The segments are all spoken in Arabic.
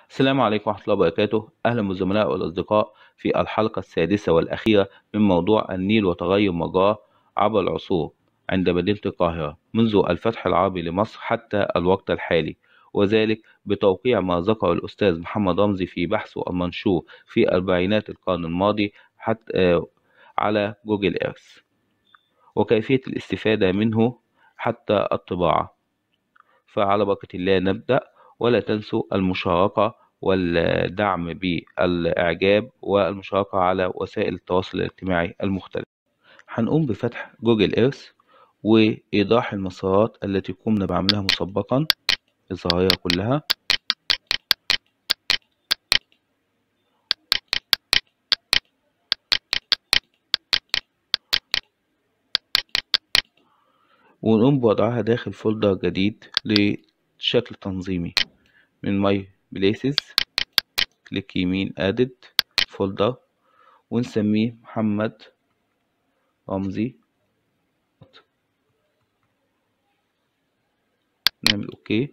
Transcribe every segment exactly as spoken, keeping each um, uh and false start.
السلام عليكم ورحمة الله وبركاته. أهلا بالزملاء والأصدقاء في الحلقة السادسة والأخيرة من موضوع النيل وتغير مجراه عبر العصور عند مدينة القاهرة منذ الفتح العربي لمصر حتى الوقت الحالي، وذلك بتوقيع ما ذكره الأستاذ محمد رمزي في بحثه المنشور في أربعينات القرن الماضي حتى آه، على جوجل إيرث، وكيفية الاستفادة منه حتى الطباعة. فعلى بركة الله نبدأ، ولا تنسوا المشاركة والدعم بالإعجاب والمشاركة على وسائل التواصل الاجتماعي المختلفة. هنقوم بفتح جوجل إيرث وإيضاح المسارات التي قمنا بعملها مسبقا، الظاهرة كلها، ونقوم بوضعها داخل فولدر جديد لشكل تنظيمي من ماي بليسز. كليك يمين ادد فولدر ونسميه محمد رمزي، نعمل اوكي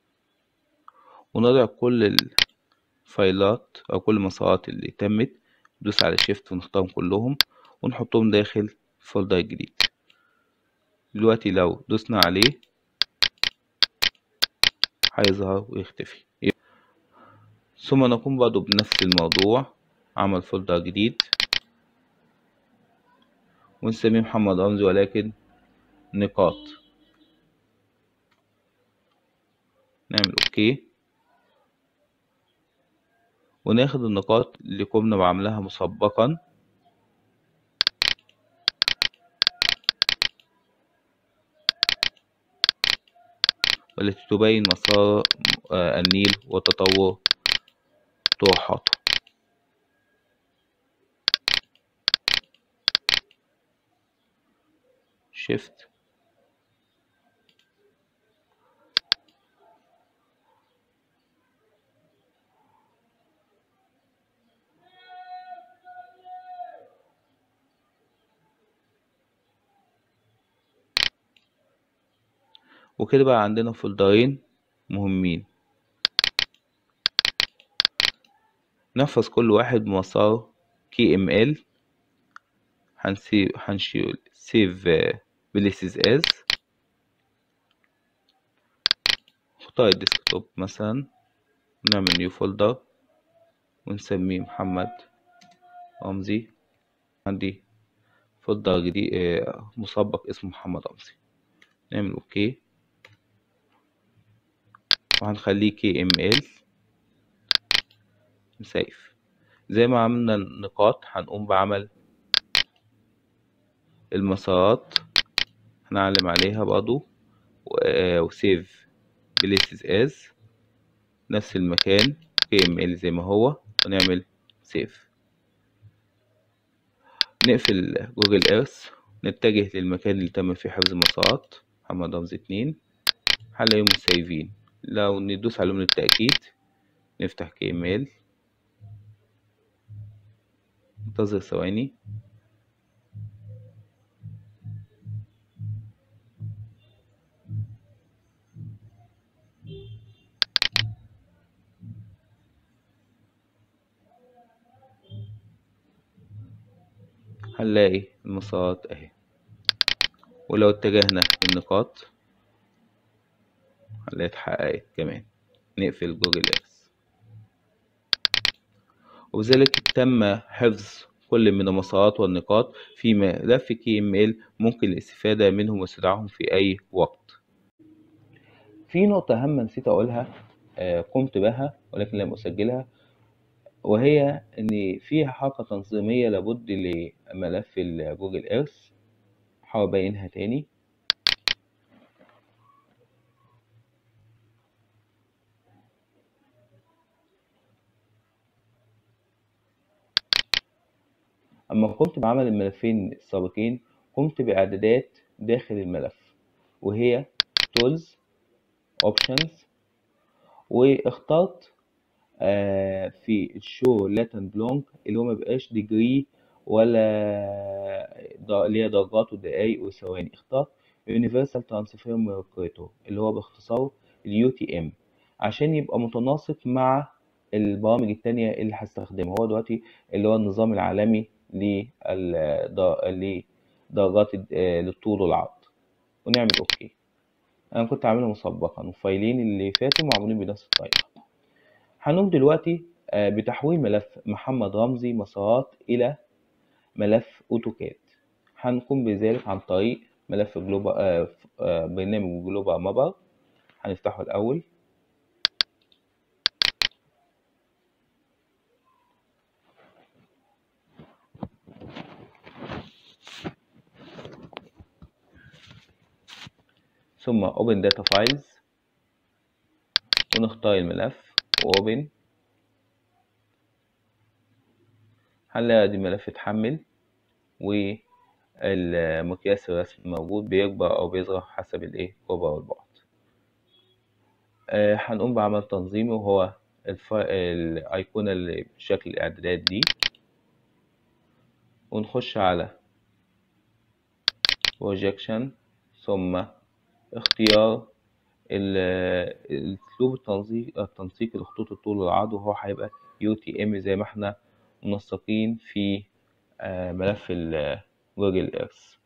ونضع كل الفايلات او كل المسارات اللي تمت، ندوس على شيفت ونختارهم كلهم ونحطهم داخل الفولدر الجديد. دلوقتي لو دوسنا عليه هيظهر ويختفي. ثم نقوم برضو بنفس الموضوع، عمل فولدر جديد ونسميه محمد رمزي ولكن نقاط، نعمل اوكي وناخد النقاط اللي قمنا بعملها مسبقا والتي تبين مسار النيل وتطور طروحاته. شيفت وكده بقى عندنا فولدرين مهمين، نحفظ كل واحد بمسار كي ام ال. هنسيب هنشيل سيف بليسز از، نختار الديسكتوب مثلا، نعمل نيو فولدر ونسميه محمد رمزي. عندي فولدر جديد مسبق اسمه محمد رمزي، نعمل اوكي وهنخليه كي ام ال نسيف. زي ما عملنا النقاط هنقوم بعمل المسارات، هنعلم عليها برضو وسيف بليسز از نفس المكان كي ام ال زي ما هو ونعمل سيف. نقفل جوجل ايرث، نتجه للمكان اللي تم فيه حفظ المسارات محمد رمزي اتنين، هنلاقيهم سايفين. لو ندوس عليهم للتأكيد نفتح كي ام ال، انتظر ثواني. هنلاقي المسارات اهي، ولو اتجهنا للنقاط هنلاقيها اتحققت كمان. نقفل جوجل ايرث، وبذلك تم حفظ كل من المسارات والنقاط في ملف كي ام ال ممكن الاستفادة منهم واستدعائهم في أي وقت. في نقطة هامة نسيت أقولها، آه قمت بها ولكن لم أسجلها، وهي إن فيها حركة تنظيمية لابد لملف الجوجل إيرث. هحاول أبينها تاني. أما قمت بعمل الملفين السابقين قمت بإعدادات داخل الملف، وهي Tools Options، واخترت آه في الشو لاتن بلونج اللي هو مبقاش ديجري ولا اللي هي درجات ودقايق وثواني، اخترت Universal Transfer Operator اللي هو باختصار اليو تي ام عشان يبقى متناسق مع البرامج التانية اللي هستخدمها. هو دلوقتي اللي هو النظام العالمي لدرجات للطول والعرض، ونعمل اوكي. انا كنت عاملها مسبقا، والفايلين اللي فاتوا معمولين بنفس الطريقة. هنقوم دلوقتي بتحويل ملف محمد رمزي مسارات الى ملف اوتوكاد. هنقوم بذلك عن طريق ملف جلوبال برنامج جلوبال مابر. هنفتحه الاول، ثم open data files، ونختار الملف واوبن. هنلاقي دي الملف اتحمل، والمقياس الرسمي موجود، بيكبر او بيصغر حسب الايه الكبر والبعد. آه هنقوم بعمل تنظيمه، وهو الايقونة اللي بشكل الاعدادات دي، ونخش على projection، ثم اختيار الاسلوب التنسيق التنسيق لخطوط الطول والعرض، وهو هيبقى يو تي ام زي ما احنا منسقين في ملف جوجل ايرث.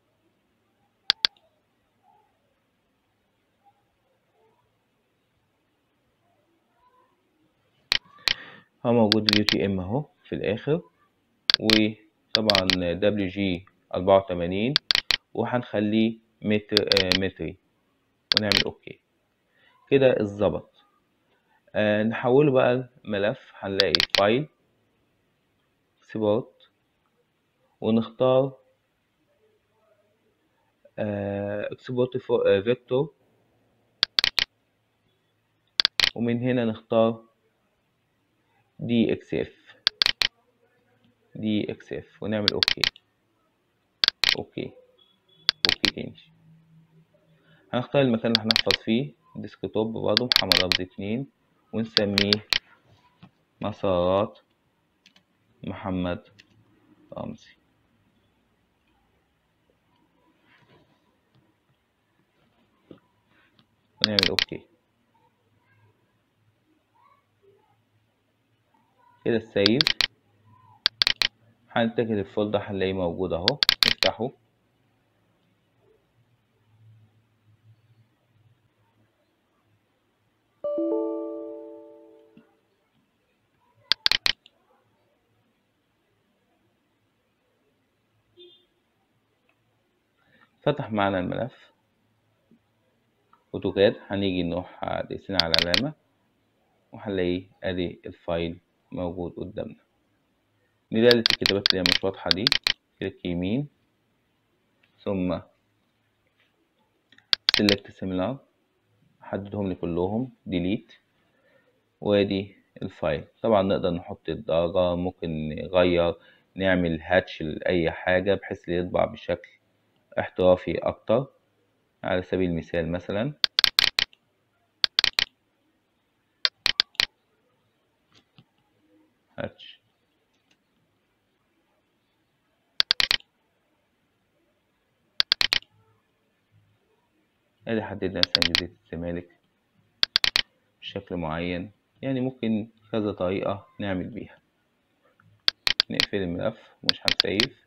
هو موجود اليو تي ام اهو في الاخر، وطبعا دبليو جي أربعة وثمانين، وهنخليه متر متري، ونعمل اوكي. كده اتظبط. آه نحوله بقى الملف. هنلاقي فايل اكسبورت، ونختار اكسبورت فيكتور، ومن هنا نختار دي اكس اف دي اكس اف ونعمل اوكي اوكي اوكي تاني. هنختار المكان اللي هنحفظ فيه ديسكتوب برضه محمد رمزي اتنين، ونسميه مسارات محمد رمزي. ونعمل اوكي. كده السيف. هنتجه للفولدر، هنلاقيه موجود اهو، نفتحه. فتح معنا الملف اوتوكاد. هنيجي نروح دايسين على العلامة، وهنلاقيه ادي الفايل موجود قدامنا. ندالة الكتابات اللي هي مش واضحة دي، كليك يمين، ثم select similar، حددهم لي كلهم، delete، وادي الفايل. طبعا نقدر نحط الدرجة، ممكن نغير، نعمل هاتش لأي حاجة بحيث يطبع بشكل احترافي أكتر. على سبيل المثال مثلا هاتش، ادي حددنا مثلا جزيرة الزمالك بشكل معين. يعني ممكن كذا طريقة نعمل بيها. نقفل الملف، مش هنسيف.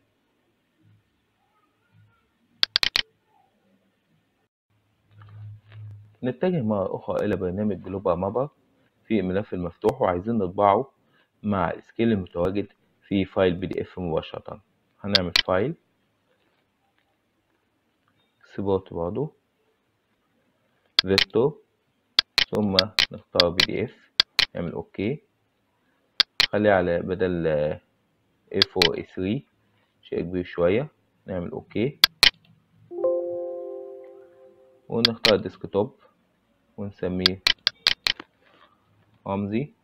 نتجه مرة أخرى إلى برنامج جلوبال مابر في الملف المفتوح، وعايزين نطبعه مع السكيل المتواجد في فايل بي دي اف مباشرة. هنعمل فايل اكسبورت برضه فيكتور، ثم نختار بي دي اف، نعمل اوكي. خليه على بدل إيه أربعة إيه ثلاثة، شيء كبير شوية، نعمل اوكي. ونختار ديسكتوب ونسميه رمزي.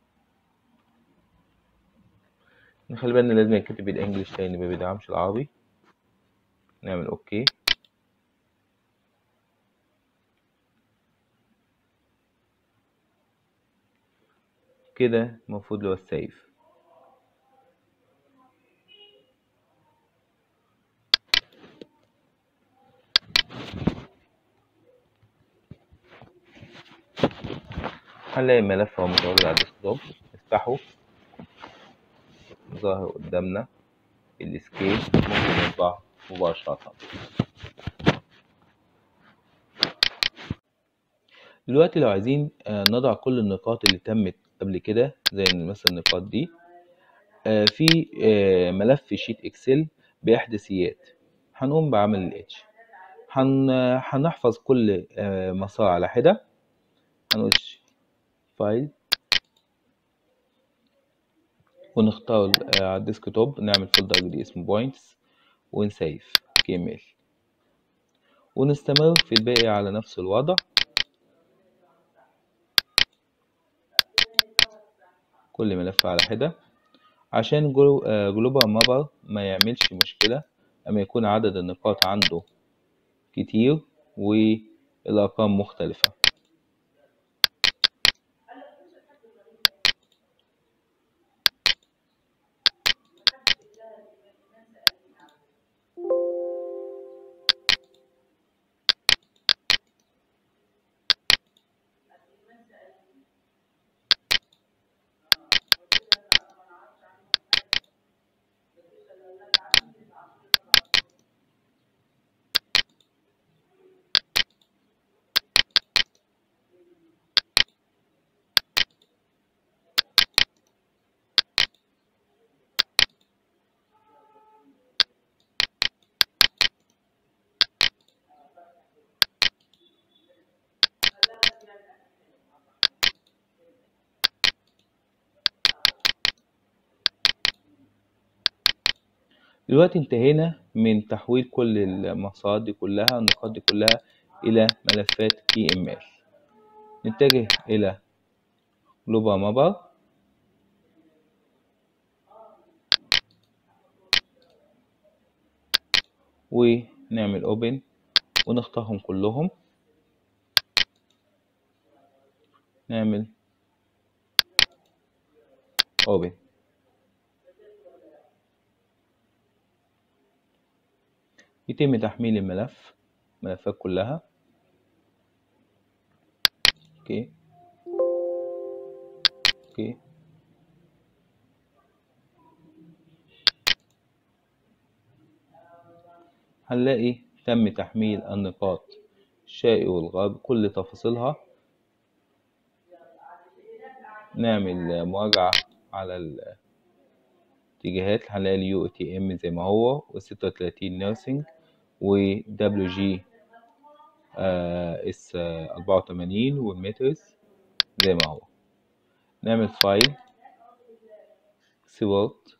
نخلي بالنا لازم يتكتب بالانجلش لان ما بيدعمش العربي. نعمل اوكي. كده المفروض له السيف. هنلاقي الملف هو متواجد على الديسكتوب. نفتحه ظاهر قدامنا السكيل، ممكن نطبعه مباشرة. دلوقتي لو عايزين نضع كل النقاط اللي تمت قبل كده زي مثلا النقاط دي في ملف شيت اكسل باحداثيات، هنقوم بعمل الاتش، هنحفظ كل مسار على حدة، هنقول فايل ونختار على الديسكتوب نعمل فولدر جديد اسمه بوينتس ونسيف كيميل، ونستمر في الباقي على نفس الوضع. كل ملف على حدة عشان جلوبال مابر ما يعملش مشكلة اما يكون عدد النقاط عنده كتير والارقام مختلفة. دلوقتي انتهينا من تحويل كل المسارات دي كلها النقاط دي كلها إلى ملفات بي إم إل. نتجه إلى جلوبال مابر ونعمل اوبن ونختارهم كلهم، نعمل اوبن. يتم تحميل الملف الملفات كلها. اوكي اوكي هنلاقي تم تحميل النقاط الشرقي والغرب كل تفاصيلها. نعمل مراجعة على الاتجاهات، هنلاقي اليو تي ام زي ما هو وستة وتلاتين نيرسينج و دبليو جي اس أربعة وتمانين والمترز زي ما هو. نعمل فايل سيورت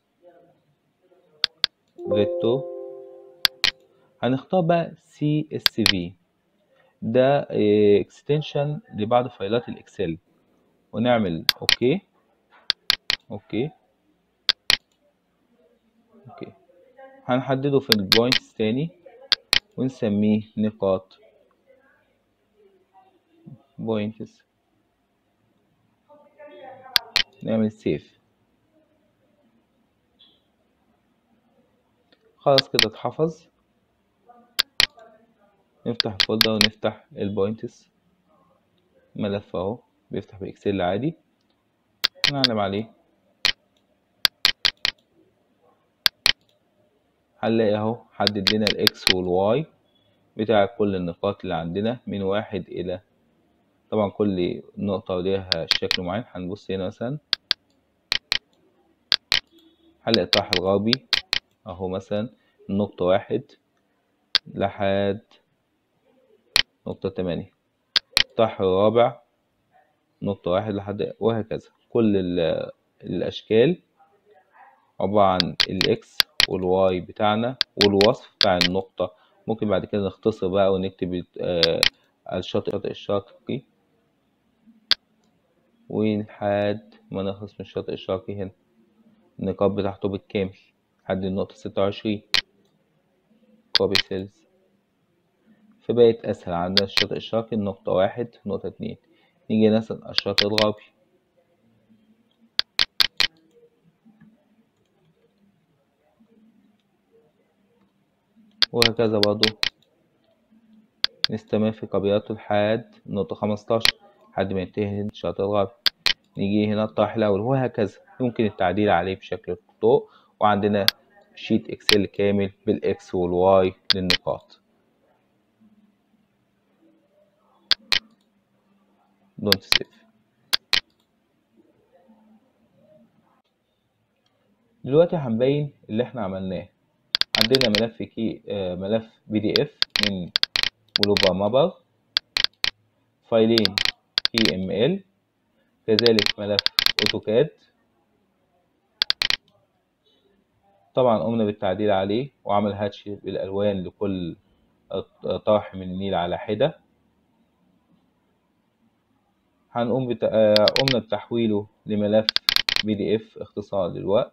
فيكتور، هنختار بقى سي اس في، ده اكستنشن لبعض فايلات الاكسل، ونعمل اوكي اوكي اوكي. هنحدده في البوينتس تاني ونسميه نقاط بوينتس، نعمل سيف. خلاص كده اتحفظ. نفتح الفولدر ونفتح البوينتس، ملف اهو بيفتح باكسل عادي، نعلم عليه هنلاقي اهو حدد لنا الاكس والواي بتاع كل النقاط اللي عندنا من واحد الى، طبعا كل نقطة ليها شكل معين. هنبص هنا مثلا هنلاقي الطرح الغربي اهو مثلا نقطة واحد لحد نقطة تمانية، الطرح الرابع نقطة واحد لحد، وهكذا. كل الأشكال عبارة عن الإكس والواي بتاعنا والوصف بتاع النقطة. ممكن بعد كده نختصر بقى ونكتب آه الشاطئ الشرقي ولحد ما نخلص من الشاطئ الشرقي. هنا النقاط بتاعته بالكامل لحد النقطة ستة وعشرين كوبي سيلز، فبقت أسهل. عندنا الشاطئ الشرقي النقطة واحد نقطة اتنين، نيجي مثلا الشاطئ الغربي وهكذا برضو نستمر في قبيلته لحد نقطة خمستاشر لحد ما ينتهي الشاطئ الغربي. نيجي هنا الطرح الأول وهكذا. يمكن التعديل عليه بشكل خطوط. وعندنا شيت إكسل كامل بالإكس والواي للنقاط. دونت سيف. دلوقتي هنبين اللي احنا عملناه. عندنا ملف كي آه ملف بي دي اف من جلوبال مابر، فايلين تي ام ال، كذلك ملف اوتوكاد. طبعا قمنا بالتعديل عليه وعمل هاتش بالالوان لكل طرح من النيل على حده. هنقوم بت... قمنا بتحويله لملف بي دي اف اختصار للوقت.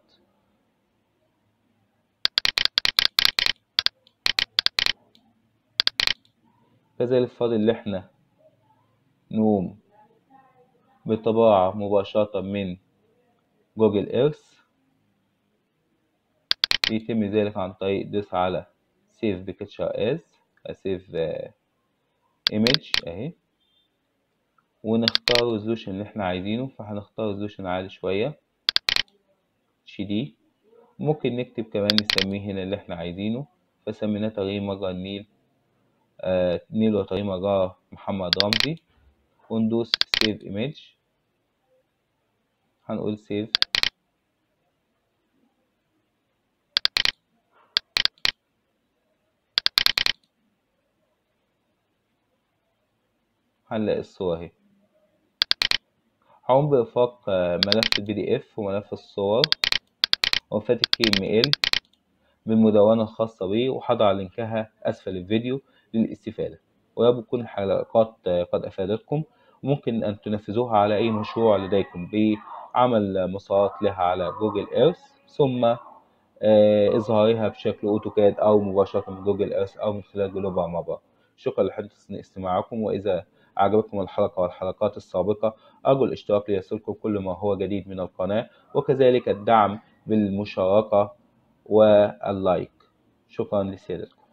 كذلك فاضل اللي احنا نقوم بالطباعة مباشرة من جوجل ايرث. يتم ذلك عن طريق دوس على سيف بيكتشر از سيف ايمج اهي، ونختار الريزولوشن اللي احنا عايزينه. فهنختار ريزولوشن عالي شوية اتش دي. ممكن نكتب كمان نسميه هنا اللي احنا عايزينه، فسميناه طريق مجرى النيل آه نيل وطريق مجرى محمد رمزي. وندوس سيف ايمج. هنقول سيف. هنلاقي الصورة اهي. هقوم بإرفاق ملف البي دي اف وملف الصور وفاتح كي ام ال بالمدونة الخاصة بيه، وهضع لينكها أسفل الفيديو للاستفادة. ويبدو تكون الحلقات قد أفادتكم، وممكن أن تنفذوها على أي مشروع لديكم بعمل مسارات لها على جوجل ايرث، ثم إظهارها بشكل أوتوكاد أو مباشرة من جوجل ايرث أو من خلال جلوبال مابر. شكرا لحسن استماعكم، وإذا أعجبتكم الحلقة والحلقات السابقة أرجو الاشتراك ليصلكم كل ما هو جديد من القناة، وكذلك الدعم بالمشاركة واللايك. شكرا لسيادتكم.